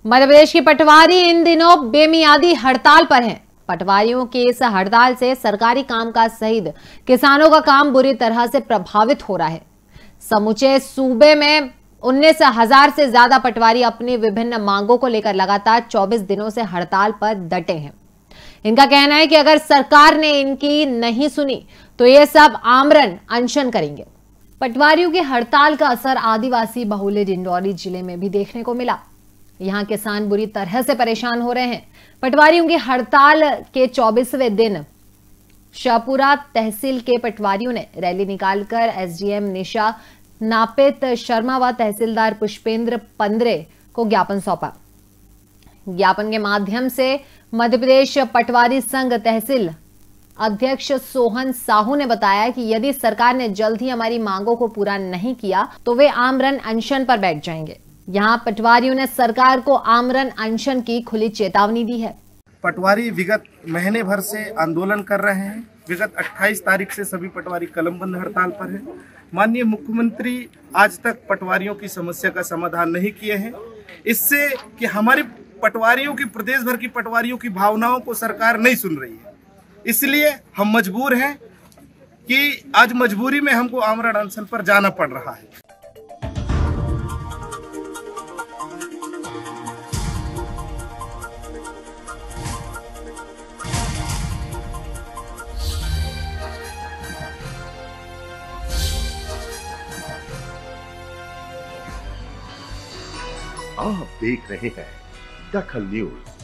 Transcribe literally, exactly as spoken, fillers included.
मध्य प्रदेश की पटवारी इन दिनों बेमियादी हड़ताल पर हैं। पटवारियों की इस हड़ताल से सरकारी कामकाज सहित किसानों का काम बुरी तरह से प्रभावित हो रहा है। समूचे सूबे में उन्नीस हजार से ज्यादा पटवारी अपनी विभिन्न मांगों को लेकर लगातार चौबीस दिनों से हड़ताल पर डटे हैं। इनका कहना है कि अगर सरकार ने इनकी नहीं सुनी तो ये सब आमरण अनशन करेंगे। पटवारियों की हड़ताल का असर आदिवासी बहुल्य डिंडौरी जिले में भी देखने को मिला। यहां किसान बुरी तरह से परेशान हो रहे हैं। पटवारियों की हड़ताल के चौबीसवें दिन शाहपुरा तहसील के पटवारियों ने रैली निकालकर एसडीएम निशा नापेत शर्मा व तहसीलदार पुष्पेंद्र पंद्रे को ज्ञापन सौंपा। ज्ञापन के माध्यम से मध्य प्रदेश पटवारी संघ तहसील अध्यक्ष सोहन साहू ने बताया कि यदि सरकार ने जल्द ही हमारी मांगों को पूरा नहीं किया तो वे आमरण अनशन पर बैठ जाएंगे। यहां पटवारियों ने सरकार को आमरण अनशन की खुली चेतावनी दी है। पटवारी विगत महीने भर से आंदोलन कर रहे हैं। विगत अट्ठाईस तारीख से सभी पटवारी कलमबंद हड़ताल पर हैं। माननीय मुख्यमंत्री आज तक पटवारियों की समस्या का समाधान नहीं किए हैं। इससे कि हमारी पटवारियों की, प्रदेश भर की पटवारियों की भावनाओं को सरकार नहीं सुन रही है। इसलिए हम मजबूर हैं कि आज मजबूरी में हमको आमरण अनशन पर जाना पड़ रहा है। आप देख रहे हैं दखल न्यूज।